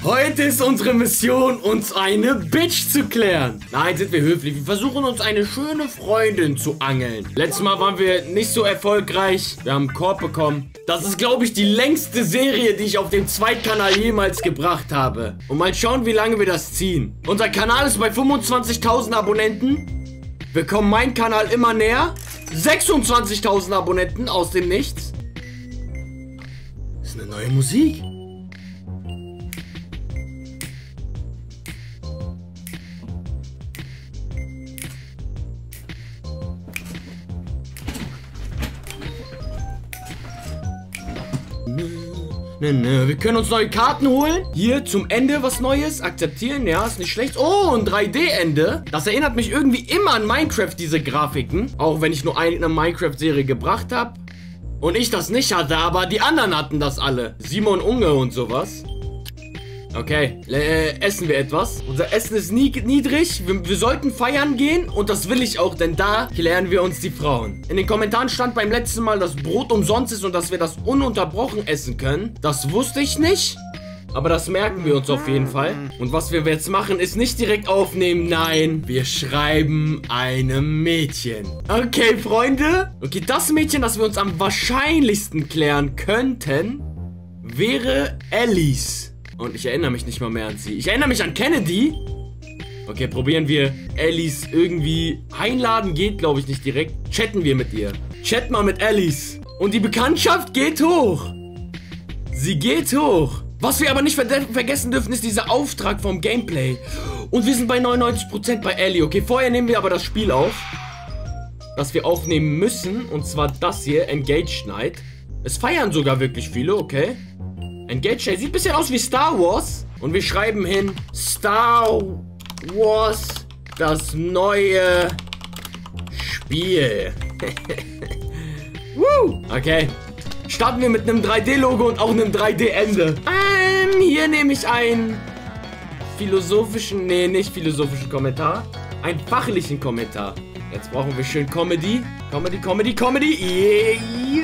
Heute ist unsere Mission, uns eine Bitch zu klären. Nein, sind wir höflich. Wir versuchen uns eine schöne Freundin zu angeln. Letztes Mal waren wir nicht so erfolgreich. Wir haben einen Korb bekommen. Das ist, glaube ich, die längste Serie, die ich auf dem Zweitkanal jemals gebracht habe. Und mal schauen, wie lange wir das ziehen. Unser Kanal ist bei 25.000 Abonnenten. Wir kommen meinem Kanal immer näher. 26.000 Abonnenten aus dem Nichts. Das ist eine neue Musik. Wir können uns neue Karten holen. Hier zum Ende was Neues. Akzeptieren, ja, ist nicht schlecht. Oh, ein 3D-Ende. Das erinnert mich irgendwie immer an Minecraft, diese Grafiken. Auch wenn ich nur eine Minecraft-Serie gebracht habe. Und ich das nicht hatte, aber die anderen hatten das alle. Simon Unge und sowas. Okay, essen wir etwas. Unser Essen ist niedrig. Wir sollten feiern gehen und das will ich auch, denn da klären wir uns die Frauen. In den Kommentaren stand beim letzten Mal, dass Brot umsonst ist und dass wir das ununterbrochen essen können. Das wusste ich nicht, aber das merken wir uns auf jeden Fall. Und was wir jetzt machen, ist nicht direkt aufnehmen, nein, wir schreiben einem Mädchen. Okay, Freunde. Okay, das Mädchen, das wir uns am wahrscheinlichsten klären könnten, wäre Alice. Und ich erinnere mich nicht mal mehr an sie. Ich erinnere mich an Kennedy. Okay, probieren wir Alice irgendwie einladen. Geht, glaube ich, nicht direkt. Chatten wir mit ihr. Chat mal mit Alice. Und die Bekanntschaft geht hoch. Sie geht hoch. Was wir aber nicht vergessen dürfen, ist dieser Auftrag vom Gameplay. Und wir sind bei 99% bei Ellie. Okay, vorher nehmen wir aber das Spiel auf, das wir aufnehmen müssen. Und zwar das hier, Engage Night. Es feiern sogar wirklich viele, okay. Engage Night sieht ein bisschen aus wie Star Wars. Und wir schreiben hin Star Wars, das neue Spiel. Okay. Starten wir mit einem 3D-Logo und auch einem 3D-Ende. Hier nehme ich einen philosophischen, nee, nicht philosophischen Kommentar. Einen fachlichen Kommentar. Jetzt brauchen wir schön Comedy. Comedy.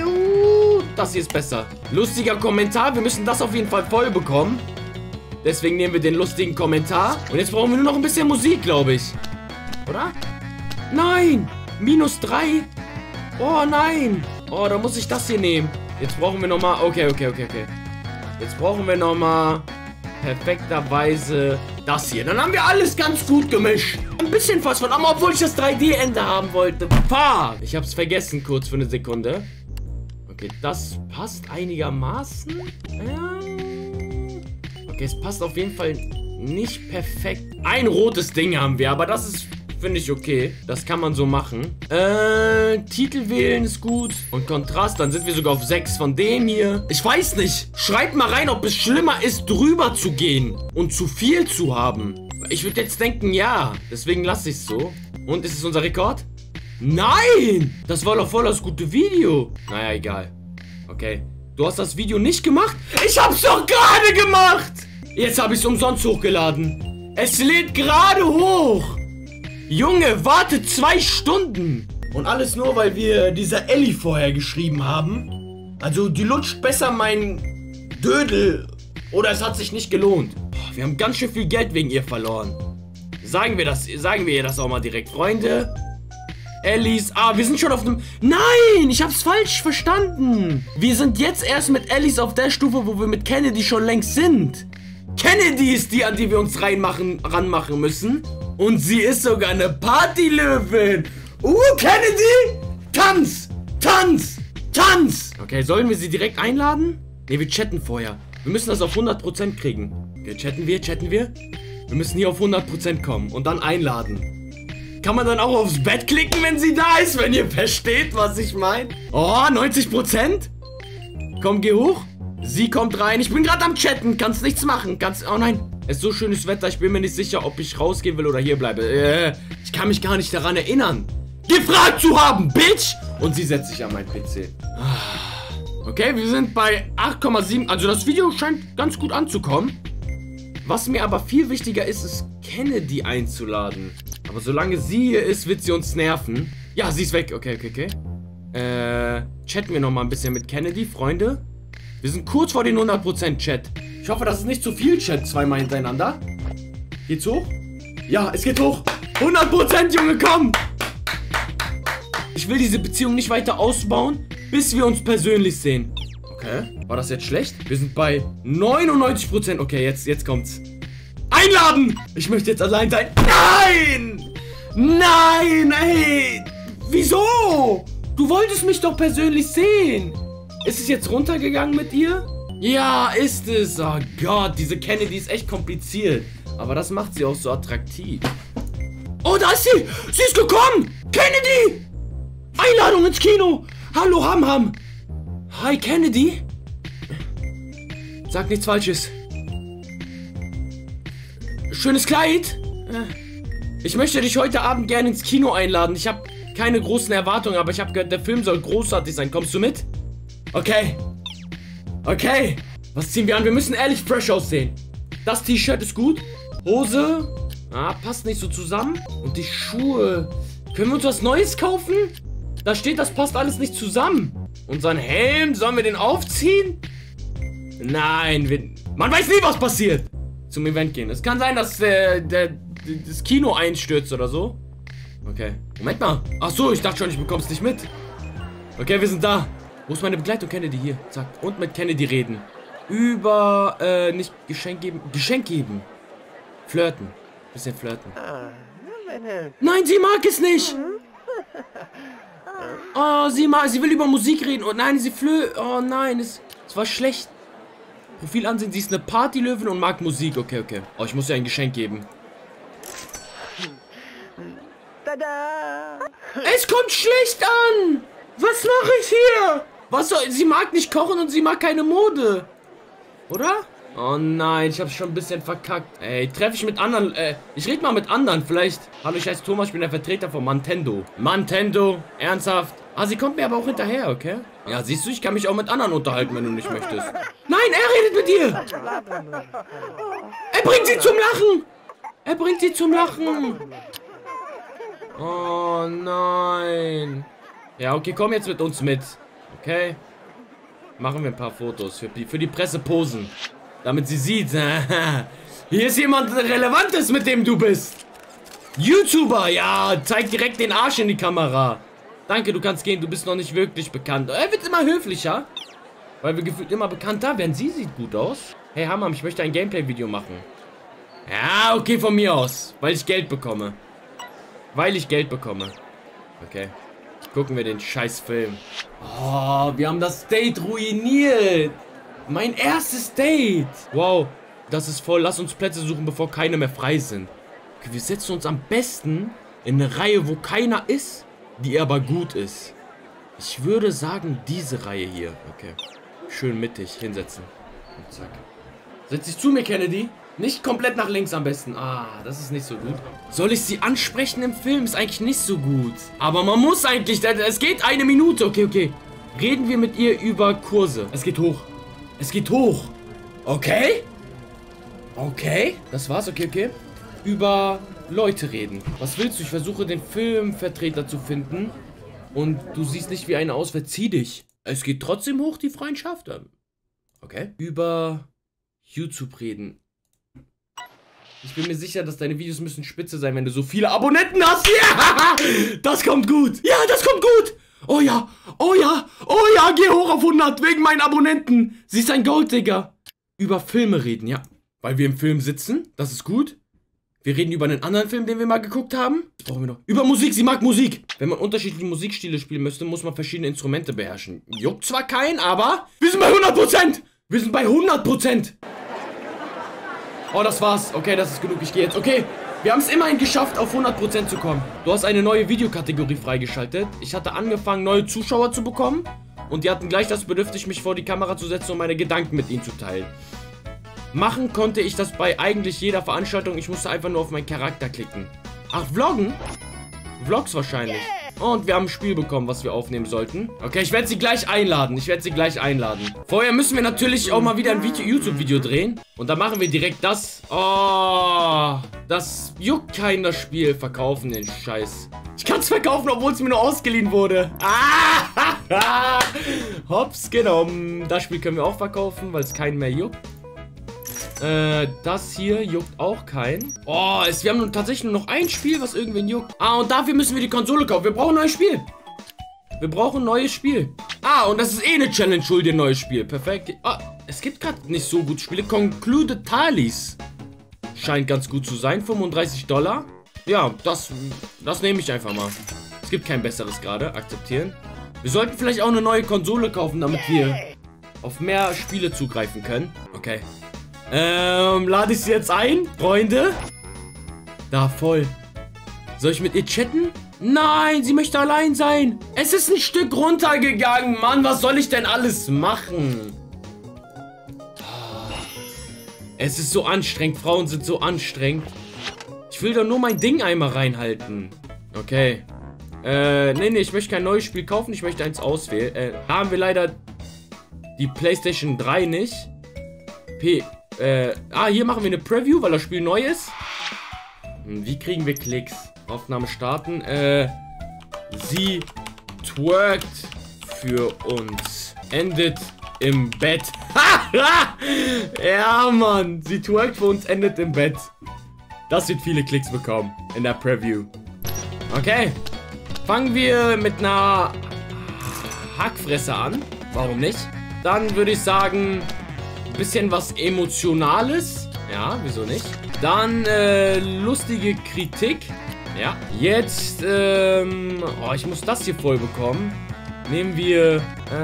Das hier ist besser. Lustiger Kommentar. Wir müssen das auf jeden Fall voll bekommen. Deswegen nehmen wir den lustigen Kommentar. Und jetzt brauchen wir nur noch ein bisschen Musik, glaube ich. Oder? Nein! -3. Oh, nein. Oh, da muss ich das hier nehmen. Jetzt brauchen wir nochmal... Okay. Jetzt brauchen wir nochmal perfekterweise das hier. Dann haben wir alles ganz gut gemischt. Ein bisschen was von... Aber obwohl ich das 3D-Ende haben wollte. Fuck! Ich hab's vergessen kurz für eine Sekunde. Okay, das passt einigermaßen. Ja. Okay, es passt auf jeden Fall nicht perfekt. Ein rotes Ding haben wir, aber das ist, finde ich, okay. Das kann man so machen. Titel wählen ist gut. Und Kontrast, dann sind wir sogar auf 6 von dem hier. Ich weiß nicht. Schreibt mal rein, ob es schlimmer ist, drüber zu gehen und zu viel zu haben. Ich würde jetzt denken, ja. Deswegen lasse ich es so. Und ist es unser Rekord? Nein! Das war doch voll das gute Video. Naja, egal. Okay. Du hast das Video nicht gemacht? Ich hab's doch gerade gemacht! Jetzt habe ich es umsonst hochgeladen. Es lädt gerade hoch. Junge, warte 2 Stunden. Und alles nur, weil wir dieser Ellie vorher geschrieben haben. Also, die lutscht besser mein Dödel. Oder es hat sich nicht gelohnt. Boah, wir haben ganz schön viel Geld wegen ihr verloren. Sagen wir ihr das auch mal direkt, Freunde. Alice, wir sind schon auf dem... Nein, ich hab's falsch verstanden. Wir sind jetzt erst mit Alice auf der Stufe, wo wir mit Kennedy schon längst sind. Kennedy ist die, an die wir uns ranmachen müssen. Und sie ist sogar eine Partylöwin. Kennedy! Tanz! Okay, sollen wir sie direkt einladen? Ne, wir chatten vorher. Wir müssen das auf 100% kriegen. Okay, chatten wir. Wir müssen hier auf 100% kommen und dann einladen. Kann man dann auch aufs Bett klicken, wenn sie da ist, wenn ihr versteht, was ich meine? Oh, 90%? Komm, geh hoch. Sie kommt rein. Ich bin gerade am Chatten. Kannst nichts machen. Oh nein. Es ist so schönes Wetter. Ich bin mir nicht sicher, ob ich rausgehen will oder hier bleibe. Ich kann mich gar nicht daran erinnern, gefragt zu haben, Bitch. Und sie setzt sich an meinen PC. Okay, wir sind bei 8,7. Also das Video scheint ganz gut anzukommen. Was mir aber viel wichtiger ist, ist Kennedy einzuladen. Aber solange sie hier ist, wird sie uns nerven. Ja, sie ist weg. Okay. Chatten wir nochmal ein bisschen mit Kennedy, Freunde. Wir sind kurz vor den 100% Chat. Ich Ich hoffe, das ist nicht zu viel, Chat, zweimal hintereinander. Geht's hoch? Ja, es geht hoch. 100%, Junge, komm! Ich will diese Beziehung nicht weiter ausbauen, bis wir uns persönlich sehen. Okay, war das jetzt schlecht? Wir sind bei 99%. Okay, jetzt kommt's. Einladen! Ich möchte jetzt allein sein. Nein! Nein, ey! Wieso? Du wolltest mich doch persönlich sehen. Ist es jetzt runtergegangen mit ihr? Ja, ist es. Oh Gott, diese Kennedy ist echt kompliziert. Aber das macht sie auch so attraktiv. Oh, da ist sie! Sie ist gekommen! Kennedy! Einladung ins Kino! Hallo, Ham. Hi, Kennedy. Sag nichts Falsches. Schönes Kleid. Ich möchte dich heute Abend gerne ins Kino einladen. Ich habe keine großen Erwartungen, aber ich habe gehört, der Film soll großartig sein. Kommst du mit? Okay. Okay. Was ziehen wir an? Wir müssen ehrlich fresh aussehen. Das T-Shirt ist gut. Hose. Passt nicht so zusammen. Und die Schuhe. Können wir uns was Neues kaufen? Da steht, das passt alles nicht zusammen. Unseren Helm, sollen wir den aufziehen? Nein, man weiß nie, was passiert. Zum Event gehen. Es kann sein, dass das Kino einstürzt oder so. Okay. Moment mal. Ach so, ich dachte schon, ich bekomme es nicht mit. Okay, wir sind da. Wo ist meine Begleitung? Kennedy hier. Zack. Und mit Kennedy reden. Nicht Geschenk geben. Geschenk geben. Flirten. Bisschen flirten. Nein, sie mag es nicht. Oh, sie will über Musik reden. Oh nein, oh nein, es war schlecht. Profil ansehen, sie ist eine Partylöwin und mag Musik. Okay. Oh, ich muss ihr ein Geschenk geben. Tada! Es kommt schlecht an. Was mache ich hier? Was soll... Sie mag nicht kochen und sie mag keine Mode. Oder? Oh nein, ich habe schon ein bisschen verkackt. Ey, treffe ich mit anderen... ich rede mal mit anderen, vielleicht. Hallo, ich heiße Thomas, ich bin der Vertreter von Nintendo. Nintendo, ernsthaft? Sie kommt mir aber auch hinterher, okay? Ja, siehst du, ich kann mich auch mit anderen unterhalten, wenn du nicht möchtest. Nein, er redet mit dir! Er bringt sie zum Lachen! Er bringt sie zum Lachen! Oh nein. Ja, okay, komm jetzt mit uns mit. Okay? Machen wir ein paar Fotos für die Presse posen. Damit sie sieht, hier ist jemand Relevantes, mit dem du bist. YouTuber, ja, zeig direkt den Arsch in die Kamera. Danke, du kannst gehen, du bist noch nicht wirklich bekannt. Er wird immer höflicher, weil wir gefühlt immer bekannter werden. Sie sieht gut aus. Hey, Hammam, ich möchte ein Gameplay-Video machen. Ja, okay, von mir aus, weil ich Geld bekomme. Okay. Gucken wir den scheiß Film. Oh, wir haben das Date ruiniert. Mein erstes Date. Wow, das ist voll. Lass uns Plätze suchen, bevor keine mehr frei sind. Okay, wir setzen uns am besten in eine Reihe, wo keiner ist, die aber gut ist. Ich würde sagen, diese Reihe hier. Okay. Schön mittig hinsetzen. Und zack. Setz dich zu mir, Kennedy. Nicht komplett nach links am besten. Das ist nicht so gut. Soll ich sie ansprechen im Film? Ist eigentlich nicht so gut. Aber man muss eigentlich... Es geht 1 Minute. Okay. Reden wir mit ihr über Kurse. Es geht hoch. Okay. Das war's. Okay. Über Leute reden. Was willst du? Ich versuche den Filmvertreter zu finden. Und du siehst nicht wie eine aus. Verzieh dich. Es geht trotzdem hoch, die Freundschaft. Okay. Über YouTube reden. Ich bin mir sicher, dass deine Videos müssen spitze sein, wenn du so viele Abonnenten hast. Ja, das kommt gut. Ja, das kommt gut. Oh ja, geh hoch auf 100 wegen meinen Abonnenten. Sie ist ein Golddigger. Über Filme reden, ja. Weil wir im Film sitzen, das ist gut. Wir reden über einen anderen Film, den wir mal geguckt haben. Was brauchen wir noch? Über Musik, sie mag Musik. Wenn man unterschiedliche Musikstile spielen möchte, muss man verschiedene Instrumente beherrschen. Juckt zwar keinen, aber wir sind bei 100%. Wir sind bei 100%. Oh, das war's. Okay, das ist genug. Ich gehe jetzt. Okay, wir haben es immerhin geschafft, auf 100% zu kommen. Du hast eine neue Videokategorie freigeschaltet. Ich hatte angefangen, neue Zuschauer zu bekommen. Und die hatten gleich das Bedürfnis, mich vor die Kamera zu setzen und meine Gedanken mit ihnen zu teilen. Machen konnte ich das bei eigentlich jeder Veranstaltung. Ich musste einfach nur auf meinen Charakter klicken. Ach, Vloggen? Vlogs wahrscheinlich. Und wir haben ein Spiel bekommen, was wir aufnehmen sollten. Okay, ich werde sie gleich einladen. Vorher müssen wir natürlich auch mal wieder ein YouTube-Video drehen. Und dann machen wir direkt das. Oh, das juckt kein, das Spiel. Verkaufen den Scheiß. Ich kann es verkaufen, obwohl es mir nur ausgeliehen wurde. Hops genommen. Das Spiel können wir auch verkaufen, weil es keinen mehr juckt. Das hier juckt auch keinen. Oh, wir haben tatsächlich nur noch ein Spiel, was irgendwen juckt. Ah, und dafür müssen wir die Konsole kaufen. Wir brauchen ein neues Spiel. Wir brauchen ein neues Spiel. Ah, und das ist eh eine Challenge, hol dir ein neues Spiel. Perfekt. Ah, es gibt gerade nicht so gut Spiele. Concluded Talis scheint ganz gut zu sein. $35. Ja, das nehme ich einfach mal. Es gibt kein besseres gerade. Akzeptieren. Wir sollten vielleicht auch eine neue Konsole kaufen, damit wir auf mehr Spiele zugreifen können. Okay. Lade ich sie jetzt ein, Freunde? Da, voll. Soll ich mit ihr chatten? Nein, sie möchte allein sein. Es ist ein Stück runtergegangen, Mann. Was soll ich denn alles machen? Es ist so anstrengend. Frauen sind so anstrengend. Ich will doch nur mein Ding einmal reinhalten. Okay. Nee, ich möchte kein neues Spiel kaufen. Ich möchte eins auswählen. Haben wir leider die PlayStation 3 nicht. Hier machen wir eine Preview, weil das Spiel neu ist. Wie kriegen wir Klicks? Aufnahme starten. Sie twerkt für uns. Endet im Bett. Ja, Mann. Sie twerkt für uns, endet im Bett. Das wird viele Klicks bekommen in der Preview. Okay. Fangen wir mit einer Hackfresse an. Warum nicht? Dann würde ich sagen, ein bisschen was Emotionales. Ja, wieso nicht? Dann lustige Kritik. Ja. Jetzt, ich muss das hier voll bekommen. Nehmen wir,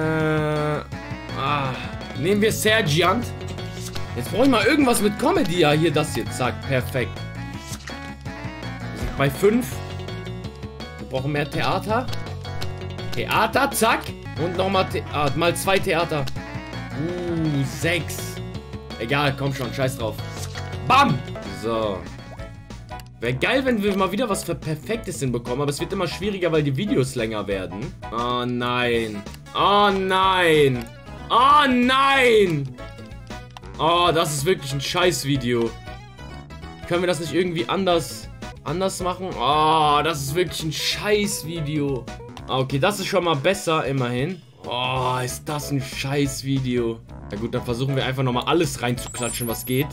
nehmen wir Sergeant. Jetzt brauche ich mal irgendwas mit Comedy. Ja, hier das hier. Zack, perfekt. Wir sind bei 5. Wir brauchen mehr Theater. Theater, zack. Und nochmal mal 2 Theater. 6. Egal, komm schon, scheiß drauf. Bam! So. Wäre geil, wenn wir mal wieder was für Perfektes hinbekommen, aber es wird immer schwieriger, weil die Videos länger werden. Oh nein. Oh nein. Oh nein. Oh, das ist wirklich ein Scheiß-Video. Können wir das nicht irgendwie anders machen? Oh, das ist wirklich ein Scheiß-Video. Okay, das ist schon mal besser, immerhin. Oh, ist das ein Scheiß-Video. Na gut, dann versuchen wir einfach nochmal alles reinzuklatschen, was geht.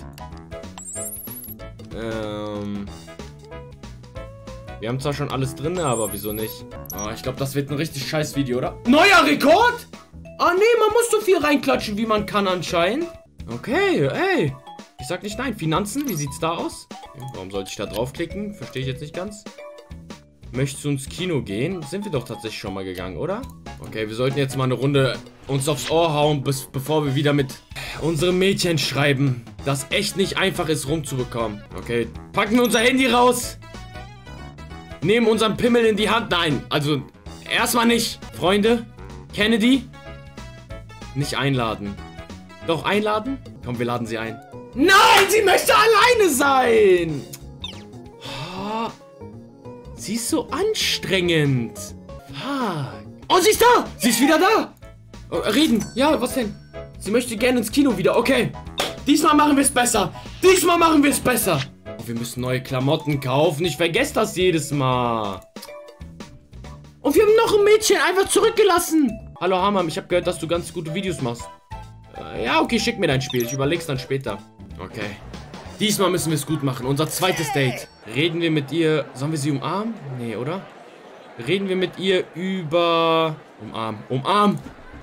Wir haben zwar schon alles drin, aber wieso nicht? Oh, ich glaube, das wird ein richtig scheiß Video, oder? Neuer Rekord? Ah, nee, man muss so viel reinklatschen, wie man kann anscheinend. Okay, ey. Ich sag nicht nein. Finanzen, wie sieht's da aus? Warum sollte ich da draufklicken? Verstehe ich jetzt nicht ganz. Möchtest du ins Kino gehen? Sind wir doch tatsächlich schon mal gegangen, oder? Okay, wir sollten jetzt mal eine Runde uns aufs Ohr hauen, bevor wir wieder mit unserem Mädchen schreiben, das echt nicht einfach ist rumzubekommen. Okay, packen wir unser Handy raus. Nehmen unseren Pimmel in die Hand. Nein, also erstmal nicht. Freunde, Kennedy, nicht einladen. Doch einladen? Komm, wir laden sie ein. Nein, sie möchte alleine sein. Oh, sie ist so anstrengend. Fuck. Oh, sie ist da. Sie ist wieder da. Oh, reden. Ja, was denn? Sie möchte gerne ins Kino wieder. Okay. Diesmal machen wir es besser. Diesmal machen wir es besser. Oh, wir müssen neue Klamotten kaufen. Ich vergesse das jedes Mal. Und wir haben noch ein Mädchen einfach zurückgelassen. Hallo Hamam, ich habe gehört, dass du ganz gute Videos machst. Ja, okay, schick mir dein Spiel. Ich überleg's dann später. Okay. Diesmal müssen wir es gut machen. Unser zweites Date. Reden wir mit ihr... Sollen wir sie umarmen? Nee, oder? Reden wir mit ihr über... Umarmen. Umarmen.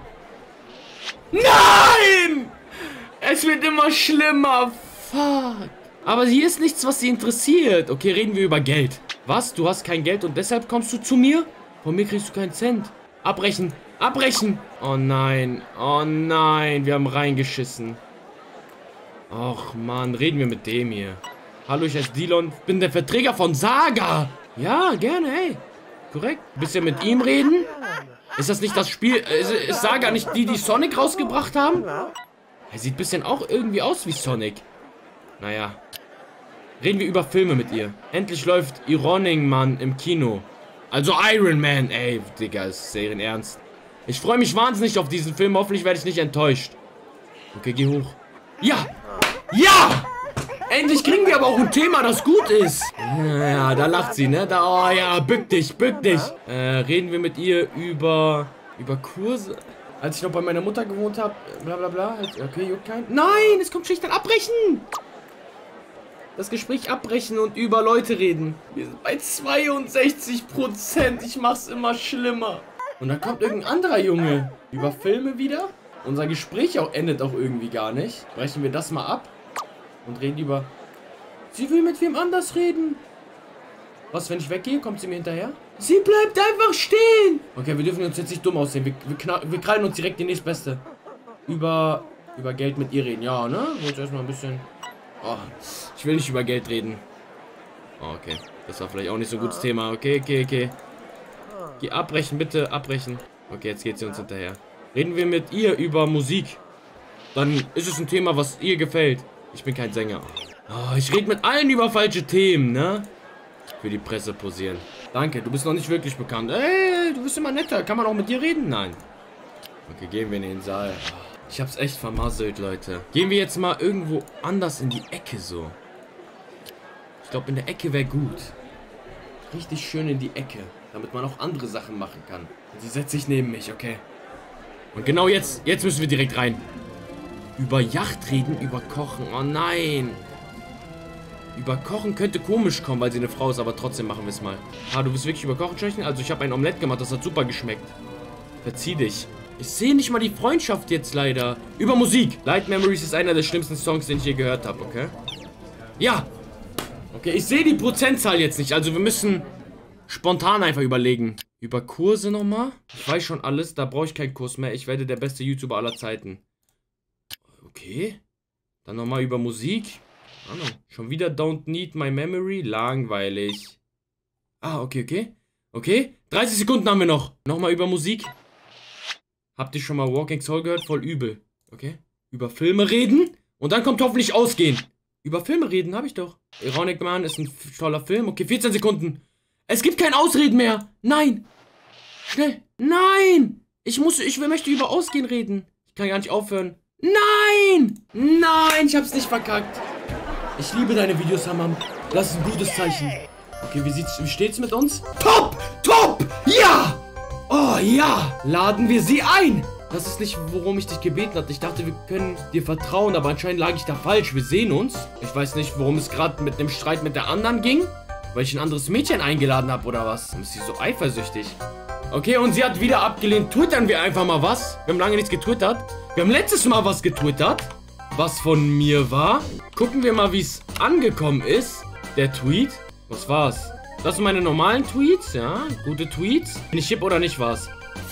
Nein! Es wird immer schlimmer. Fuck. Aber hier ist nichts, was sie interessiert. Okay, reden wir über Geld. Was? Du hast kein Geld und deshalb kommst du zu mir? Von mir kriegst du keinen Cent. Abbrechen. Abbrechen. Oh nein. Oh nein. Wir haben reingeschissen. Och Mann, reden wir mit dem hier. Hallo, ich heiße Dilon. Bin der Verträger von Saga. Ja, gerne, hey. Korrekt. Willst du mit ihm reden? Ist das nicht das Spiel? Ist Saga nicht die Sonic rausgebracht haben? Er sieht ein bisschen auch irgendwie aus wie Sonic. Naja. Reden wir über Filme mit ihr. Endlich läuft Running Man im Kino. Also Iron Man. Ey, Digga, ist serienernst. Ich freue mich wahnsinnig auf diesen Film. Hoffentlich werde ich nicht enttäuscht. Okay, geh hoch. Ja! Ja! Endlich kriegen wir aber auch ein Thema, das gut ist. Ja, da lacht sie, ne? Da, oh ja, bück dich, bück dich. Reden wir mit ihr über Kurse? Als ich noch bei meiner Mutter gewohnt habe, bla bla bla. Okay, juckt kein. Nein, es kommt schlicht an abbrechen. Das Gespräch abbrechen und über Leute reden. Wir sind bei 62%. Ich mach's immer schlimmer. Und dann kommt irgendein anderer Junge. Über Filme wieder. Unser Gespräch endet auch irgendwie gar nicht. Brechen wir das mal ab. Und reden über... Sie will mit wem anders reden. Was, wenn ich weggehe? Kommt sie mir hinterher? Sie bleibt einfach stehen. Okay, wir dürfen uns jetzt nicht dumm aussehen. Wir krallen uns direkt die nächstbeste. Über Geld mit ihr reden. Ja, ne? Wollte erstmal ein bisschen... Oh, ich will nicht über Geld reden. Oh, okay. Das war vielleicht auch nicht so ein gutes Thema. Okay. Geh abbrechen, bitte. Abbrechen. Okay, jetzt geht sie uns hinterher. Reden wir mit ihr über Musik. Dann ist es ein Thema, was ihr gefällt. Ich bin kein Sänger. Oh, ich rede mit allen über falsche Themen, ne? Für die Presse posieren. Danke, du bist noch nicht wirklich bekannt. Ey, du bist immer netter. Kann man auch mit dir reden? Nein. Okay, gehen wir in den Saal. Ich hab's echt vermasselt, Leute. Gehen wir jetzt mal irgendwo anders in die Ecke so. Ich glaube, in der Ecke wäre gut. Richtig schön in die Ecke. Damit man auch andere Sachen machen kann. Und sie setzt sich neben mich, okay? Und genau jetzt müssen wir direkt rein. Über Yacht reden, über Kochen. Oh nein. Über Kochen könnte komisch kommen, weil sie eine Frau ist, aber trotzdem machen wir es mal. Ah, du willst wirklich über Kochen sprechen? Also ich habe ein Omelett gemacht, das hat super geschmeckt. Verzieh dich. Ich sehe nicht mal die Freundschaft jetzt leider. Über Musik. Light Memories ist einer der schlimmsten Songs, den ich je gehört habe, okay? Ja. Okay, ich sehe die Prozentzahl jetzt nicht, also wir müssen spontan einfach überlegen. Über Kurse nochmal? Ich weiß schon alles, da brauche ich keinen Kurs mehr. Ich werde der beste YouTuber aller Zeiten. Okay. Dann nochmal über Musik. Schon wieder Don't Need My Memory. Langweilig. Ah, okay. Okay. 30 Sekunden haben wir noch. Nochmal über Musik. Habt ihr schon mal Walking Soul gehört? Voll übel. Okay. Über Filme reden. Und dann kommt hoffentlich Ausgehen. Über Filme reden habe ich doch. Ironic Man ist ein toller Film. Okay, 14 Sekunden. Es gibt kein Ausreden mehr. Nein. Schnell. Nein. Ich möchte über Ausgehen reden. Ich kann gar nicht aufhören. Nein. Nein, ich hab's nicht verkackt. Ich liebe deine Videos, Hamam. Das ist ein gutes Zeichen. Okay, wie steht's mit uns? Top! Ja! Oh ja! Laden wir sie ein! Das ist nicht, worum ich dich gebeten hatte. Ich dachte, wir können dir vertrauen, aber anscheinend lag ich da falsch. Wir sehen uns. Ich weiß nicht, worum es gerade mit dem Streit mit der anderen ging. Weil ich ein anderes Mädchen eingeladen habe, oder was? Warum ist sie so eifersüchtig? Okay, und sie hat wieder abgelehnt. Twittern wir einfach mal was. Wir haben lange nichts getwittert. Wir haben letztes Mal was getwittert. Was von mir war. Gucken wir mal, wie es angekommen ist. Der Tweet. Was war's? Das sind meine normalen Tweets, ja. Gute Tweets. Bin ich hip oder nicht, war's?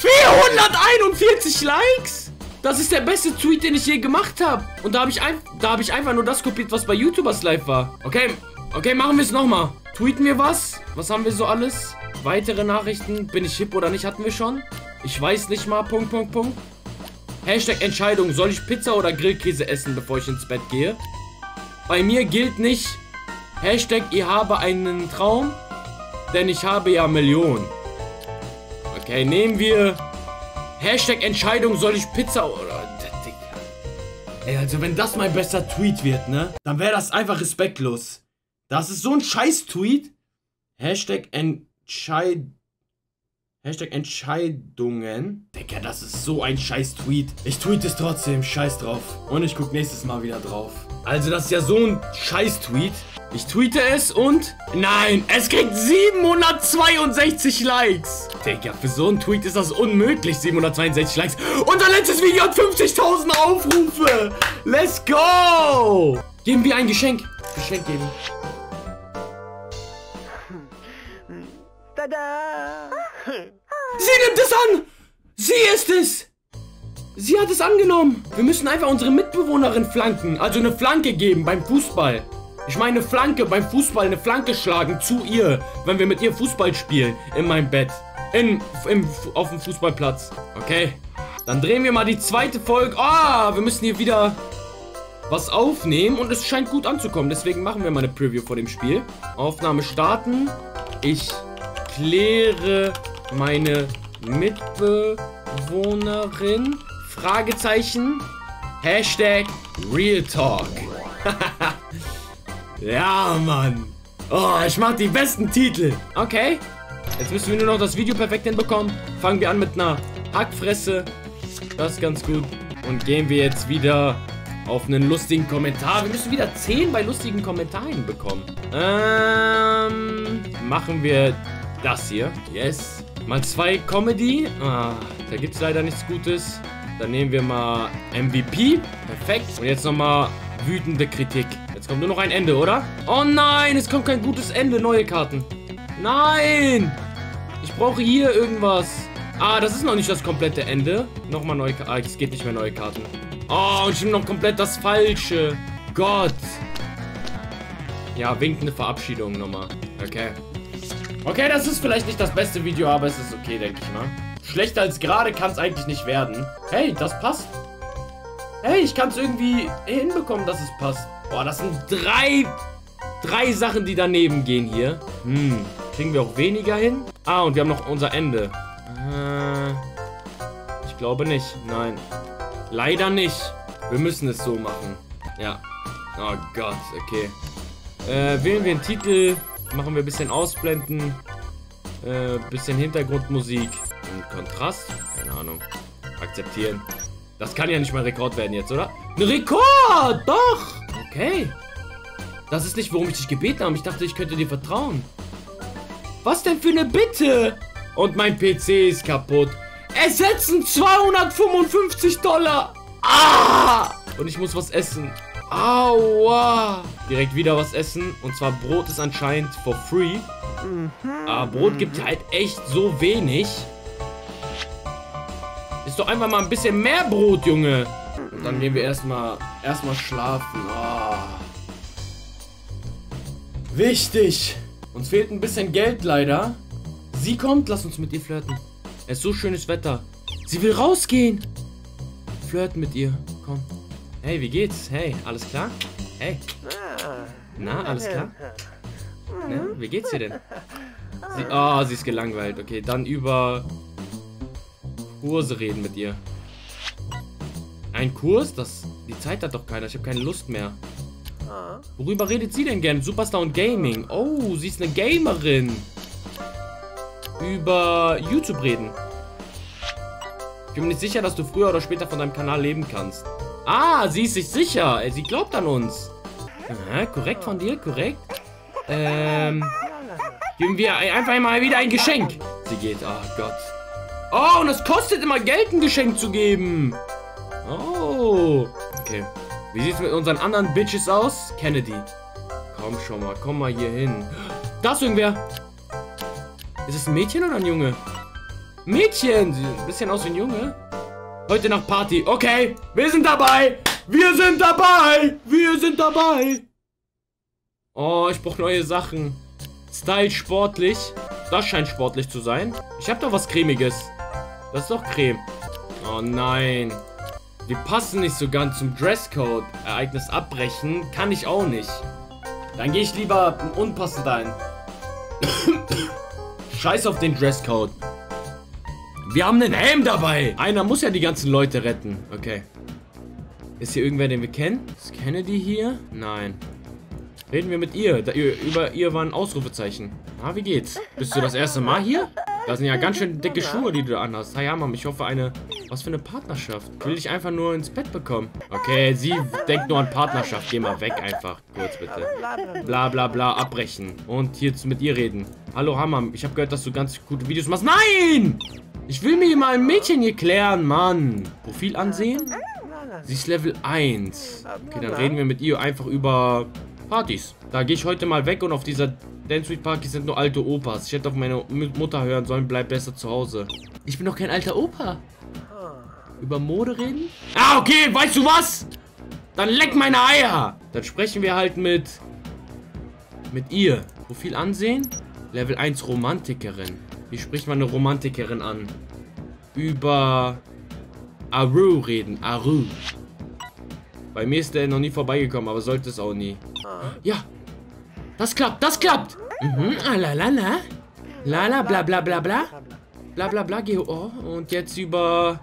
441 Likes! Das ist der beste Tweet, den ich je gemacht habe. Und da habe ich einfach nur das kopiert, was bei YouTubers Live war. Okay, machen wir es nochmal. Tweeten wir was? Was haben wir so alles? Weitere Nachrichten. Bin ich hip oder nicht, hatten wir schon. Ich weiß nicht mal, Punkt. Hashtag Entscheidung, soll ich Pizza oder Grillkäse essen, bevor ich ins Bett gehe? Bei mir gilt nicht Hashtag, ihr habe einen Traum, denn ich habe ja Millionen. Okay, nehmen wir Hashtag Entscheidung, soll ich Pizza oder... Ey, also wenn das mein bester Tweet wird, ne? Dann wäre das einfach respektlos. Das ist so ein Scheiß-Tweet. Hashtag Entscheidungen. Digga, das ist so ein Scheiß-Tweet. Ich tweet es trotzdem. Scheiß drauf. Und ich guck nächstes Mal wieder drauf. Also, das ist ja so ein Scheiß-Tweet. Ich tweete es und... Nein, es kriegt 762 Likes. Digga, für so einen Tweet ist das unmöglich. 762 Likes. Unser letztes Video hat 50.000 Aufrufe. Let's go. Geben wir ein Geschenk. Geschenk geben. Tada! Sie nimmt es an! Sie ist es! Sie hat es angenommen! Wir müssen einfach unsere Mitbewohnerin flanken. Also eine Flanke geben beim Fußball. Ich meine eine Flanke beim Fußball, eine Flanke schlagen zu ihr, wenn wir mit ihr Fußball spielen. In meinem Bett. Auf dem Fußballplatz. Okay. Dann drehen wir mal die zweite Folge. Ah, wir müssen hier wieder was aufnehmen und es scheint gut anzukommen. Deswegen machen wir mal eine Preview vor dem Spiel. Aufnahme starten. Ich kläre meine Mitbewohnerin. Fragezeichen. Hashtag Real Talk. Ja, Mann. Oh, ich mach die besten Titel. Okay. Jetzt müssen wir nur noch das Video perfekt hinbekommen. Fangen wir an mit einer Hackfresse. Das ist ganz gut. Und gehen wir jetzt wieder auf einen lustigen Kommentar. Wir müssen wieder 10 bei lustigen Kommentaren bekommen. Machen wir das hier. Yes. Mal 2 Comedy. Da gibt es leider nichts Gutes. Dann nehmen wir mal MVP. Perfekt. Und jetzt nochmal wütende Kritik. Jetzt kommt nur noch ein Ende, oder? Oh nein, es kommt kein gutes Ende. Neue Karten. Nein! Ich brauche hier irgendwas. Das ist noch nicht das komplette Ende. Nochmal neue Karten. Es geht nicht mehr neue Karten. Oh, und ich nehme noch komplett das Falsche. Gott. Ja, winkende Verabschiedung nochmal. Okay. Okay, das ist vielleicht nicht das beste Video, aber es ist okay, denke ich mal. Schlechter als gerade kann es eigentlich nicht werden. Hey, das passt. Hey, ich kann es irgendwie hinbekommen, dass es passt. Boah, das sind drei Sachen, die daneben gehen hier. Kriegen wir auch weniger hin? Und wir haben noch unser Ende. Ich glaube nicht. Nein. Leider nicht. Wir müssen es so machen. Ja. Oh Gott, okay. Wählen wir einen Titel. Machen wir ein bisschen Ausblenden. Bisschen Hintergrundmusik. Und Kontrast. Keine Ahnung. Akzeptieren. Das kann ja nicht mal Rekord werden jetzt, oder? Ein Rekord! Doch! Okay. Das ist nicht, worum ich dich gebeten habe. Ich dachte, ich könnte dir vertrauen. Was denn für eine Bitte? Und mein PC ist kaputt. Es setzen $255. Und ich muss was essen. Aua. Direkt wieder was essen. Und zwar Brot ist anscheinend for free. Brot gibt halt echt so wenig. Ist doch einfach mal ein bisschen mehr Brot, Junge. Und dann gehen wir erstmal schlafen. Wichtig. Uns fehlt ein bisschen Geld leider. Sie kommt, lass uns mit ihr flirten. Es ist so schönes Wetter. Sie will rausgehen. Flirten mit ihr. Komm. Hey, wie geht's? Hey, alles klar? Hey. Na, alles klar? Na, wie geht's dir denn? Sie ist gelangweilt. Okay, dann über Kurse reden mit ihr. Ein Kurs? Die Zeit hat doch keiner. Ich habe keine Lust mehr. Worüber redet sie denn gern? Superstar und Gaming. Oh, sie ist eine Gamerin. Über YouTube reden. Ich bin mir nicht sicher, dass du früher oder später von deinem Kanal leben kannst. Sie ist sich sicher. Sie glaubt an uns. Korrekt von dir, korrekt. Geben wir einfach mal wieder ein Geschenk. Sie geht, oh Gott. Oh, und es kostet immer Geld, ein Geschenk zu geben. Oh. Okay. Wie sieht es mit unseren anderen Bitches aus? Kennedy. Komm schon mal, komm mal hier hin. Da ist irgendwer. Ist es ein Mädchen oder ein Junge? Mädchen! Sieht ein bisschen aus wie ein Junge. Heute Nacht Party. Okay, wir sind dabei. Wir sind dabei. Wir sind dabei. Oh, ich brauche neue Sachen. Style sportlich. Das scheint sportlich zu sein. Ich habe doch was Cremiges. Das ist doch Creme. Oh nein. Wir passen nicht so ganz zum Dresscode. Ereignis abbrechen kann ich auch nicht. Dann gehe ich lieber unpassend ein. Scheiß auf den Dresscode. Wir haben einen Helm dabei. Einer muss ja die ganzen Leute retten. Okay. Ist hier irgendwer, den wir kennen? Ist Kennedy hier? Nein. Reden wir mit ihr. Über ihr war ein Ausrufezeichen. Wie geht's? Bist du das erste Mal hier? Das sind ja ganz schön dicke Schuhe, die du anhast. Ja, Mom, ich hoffe was für eine Partnerschaft. Ich will dich einfach nur ins Bett bekommen. Okay, sie denkt nur an Partnerschaft. Geh mal weg einfach. Kurz bitte. Bla bla bla, abbrechen. Und jetzt mit ihr reden. Hallo, Hammer. Ich habe gehört, dass du ganz gute Videos machst. Nein! Ich will mir mal ein Mädchen hier klären, Mann. Profil ansehen? Sie ist Level 1. Okay, dann reden wir mit ihr einfach über Partys. Da gehe ich heute mal weg und auf dieser Dance Sweet Party sind nur alte Opas. Ich hätte auf meine Mutter hören sollen, bleib besser zu Hause. Ich bin doch kein alter Opa. Über Mode reden? Okay, weißt du was? Dann leck meine Eier. Dann sprechen wir halt mit ihr. Profil ansehen? Level 1 Romantikerin. Wie spricht man eine Romantikerin an? Über Aru reden. Aru. Bei mir ist der noch nie vorbeigekommen, aber sollte es auch nie. Ja. Das klappt, das klappt. Lalala. Lala, bla bla bla bla. Bla bla bla, GO. Und jetzt über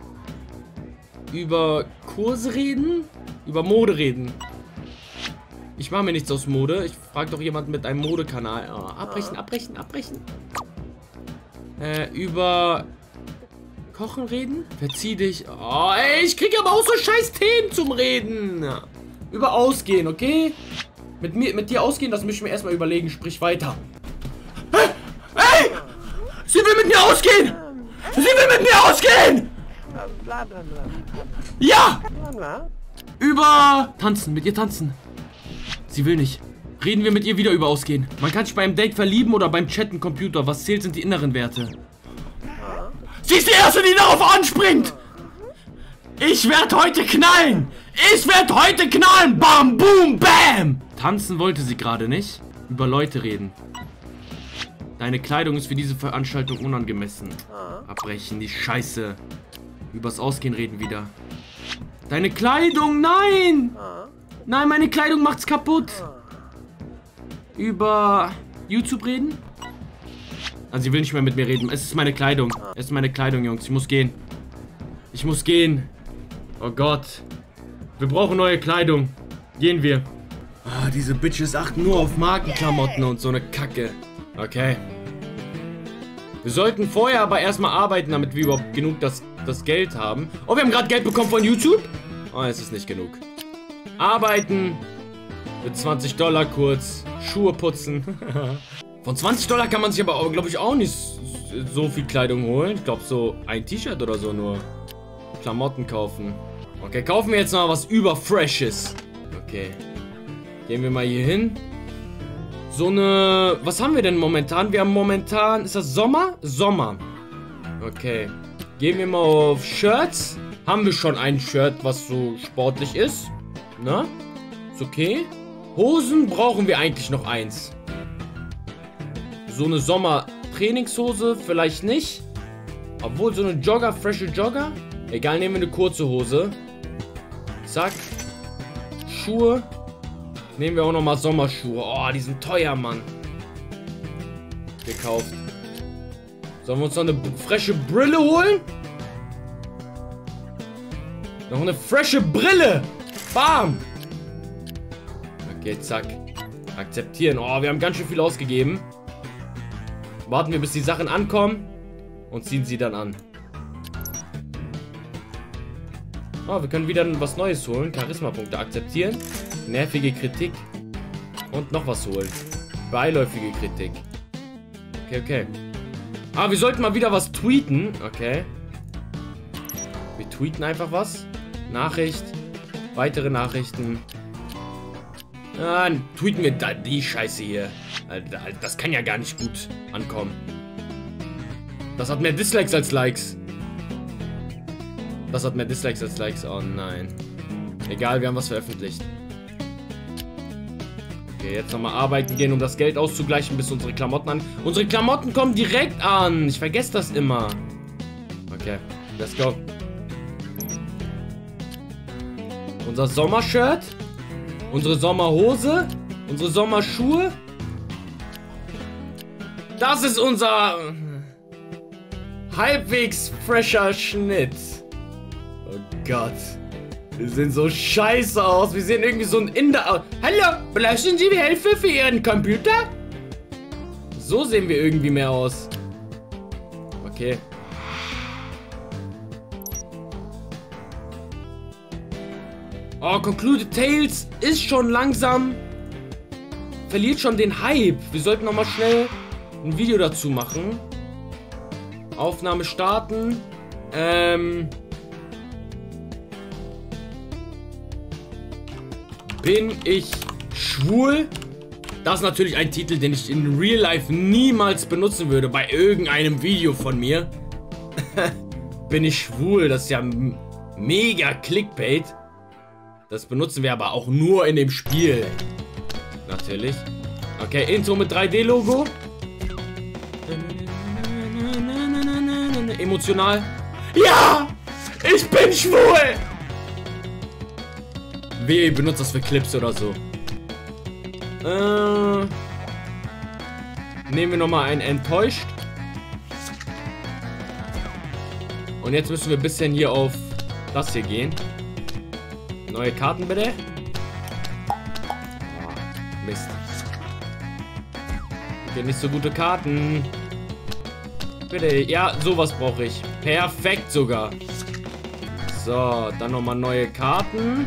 Kurse reden? Über Mode reden. Ich mache mir nichts aus Mode. Ich frage doch jemanden mit einem Modekanal. Abbrechen, abbrechen, abbrechen. Über Kochen reden? Verzieh dich. Oh, ey, ich krieg aber auch so scheiß Themen zum Reden. Über Ausgehen, okay? Mit dir ausgehen, das müssen wir erstmal überlegen. Sprich weiter. Hey! Sie will mit mir ausgehen! Sie will mit mir ausgehen! Ja! Über tanzen, mit ihr tanzen. Sie will nicht. Reden wir mit ihr wieder über Ausgehen. Man kann sich beim Date verlieben oder beim Chatten Computer. Was zählt, sind die inneren Werte. Sie ist die Erste, die darauf anspringt! Ich werde heute knallen! Ich werde heute knallen! Bam, boom, bam! Tanzen wollte sie gerade nicht. Über Leute reden. Deine Kleidung ist für diese Veranstaltung unangemessen. Abbrechen, die Scheiße. Übers Ausgehen reden wieder. Deine Kleidung, nein! Nein, meine Kleidung macht's kaputt. Über YouTube reden? Also sie will nicht mehr mit mir reden. Es ist meine Kleidung. Es ist meine Kleidung, Jungs. Ich muss gehen. Ich muss gehen. Oh Gott. Wir brauchen neue Kleidung. Gehen wir. Ah, diese Bitches achten nur auf Markenklamotten und so eine Kacke. Okay. Wir sollten vorher aber erstmal arbeiten, damit wir überhaupt genug das Geld haben. Oh, wir haben gerade Geld bekommen von YouTube. Oh, es ist nicht genug. Arbeiten. Mit $20 kurz. Schuhe putzen. Von $20 kann man sich aber, glaube ich, auch nicht so viel Kleidung holen. Ich glaube, so ein T-Shirt oder so nur. Klamotten kaufen. Okay, kaufen wir jetzt mal was überfreshes. Okay. Gehen wir mal hier hin. So eine... Was haben wir denn momentan? Wir haben momentan... Ist das Sommer? Sommer. Okay. Gehen wir mal auf Shirts. Haben wir schon ein Shirt, was so sportlich ist. Na? Ist okay. Hosen brauchen wir eigentlich noch eins. So eine Sommer-Trainingshose vielleicht nicht. Obwohl, so eine Jogger, frische Jogger. Egal, nehmen wir eine kurze Hose. Zack. Schuhe. Nehmen wir auch nochmal Sommerschuhe. Oh, die sind teuer, Mann. Gekauft. Sollen wir uns noch eine frische Brille holen? Noch eine frische Brille. Bam. Okay, zack. Akzeptieren. Oh, wir haben ganz schön viel ausgegeben. Warten wir, bis die Sachen ankommen. Und ziehen sie dann an. Oh, wir können wieder was Neues holen. Charisma-Punkte akzeptieren. Nervige Kritik. Und noch was holen. Beiläufige Kritik. Okay, okay. Ah, wir sollten mal wieder was tweeten. Okay. Wir tweeten einfach was. Nachricht. Weitere Nachrichten. Ah, tweeten wir da die Scheiße hier. Alter, das kann ja gar nicht gut ankommen. Das hat mehr Dislikes als Likes. Das hat mehr Dislikes als Likes. Oh nein. Egal, wir haben was veröffentlicht. Okay, jetzt nochmal arbeiten gehen, um das Geld auszugleichen, bis unsere Klamotten an... Unsere Klamotten kommen direkt an. Ich vergesse das immer. Okay, let's go. Unser Sommershirt. Unsere Sommerhose. Unsere Sommerschuhe. Das ist unser... halbwegs fresher Schnitt. Oh Gott. Wir sehen so scheiße aus. Wir sehen irgendwie so ein Inder aus. Hallo, brauchen Sie Hilfe für Ihren Computer? So sehen wir irgendwie mehr aus. Okay. Oh, Concluded Tales ist schon langsam... verliert schon den Hype. Wir sollten nochmal schnell ein Video dazu machen. Aufnahme starten. Bin ich schwul? Das ist natürlich ein Titel, den ich in Real Life niemals benutzen würde. Bei irgendeinem Video von mir. Bin ich schwul? Das ist ja mega Clickbait. Das benutzen wir aber auch nur in dem Spiel. Natürlich. Okay, Intro mit 3D-Logo. Emotional. Ja! Ich bin schwul! Wehe, benutzt das für Clips oder so. Nehmen wir nochmal einen enttäuscht. Und jetzt müssen wir ein bisschen hier auf das hier gehen. Neue Karten bitte. Oh, Mist. Okay, nicht so gute Karten. Bitte, ja, sowas brauche ich. Perfekt sogar. So, dann nochmal neue Karten.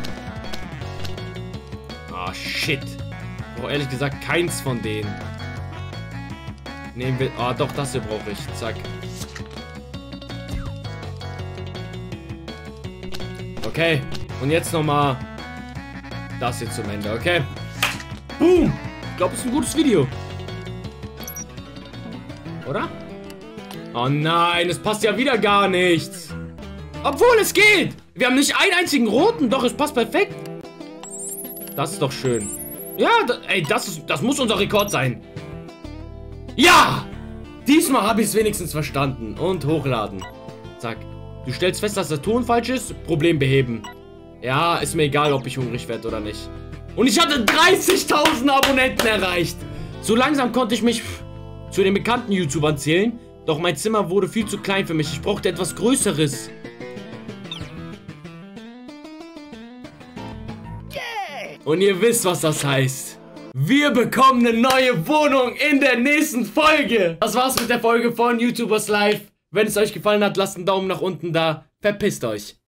Ah, shit. Ich brauche ehrlich gesagt keins von denen. Nehmen wir... Ah, doch, das hier brauche ich. Zack. Okay. Und jetzt nochmal das hier zum Ende, okay? Boom! Ich glaube, es ist ein gutes Video. Oder? Oh nein, es passt ja wieder gar nichts. Obwohl, es geht. Wir haben nicht einen einzigen roten. Doch, es passt perfekt. Das ist doch schön. Ja, ey, das muss unser Rekord sein. Ja! Diesmal habe ich es wenigstens verstanden. Und hochladen. Zack. Du stellst fest, dass der Ton falsch ist. Problem beheben. Ja, ist mir egal, ob ich hungrig werde oder nicht. Und ich hatte 30.000 Abonnenten erreicht. So langsam konnte ich mich zu den bekannten YouTubern zählen. Doch mein Zimmer wurde viel zu klein für mich. Ich brauchte etwas Größeres. Und ihr wisst, was das heißt. Wir bekommen eine neue Wohnung in der nächsten Folge. Das war's mit der Folge von YouTubers Live. Wenn es euch gefallen hat, lasst einen Daumen nach unten da. Verpisst euch.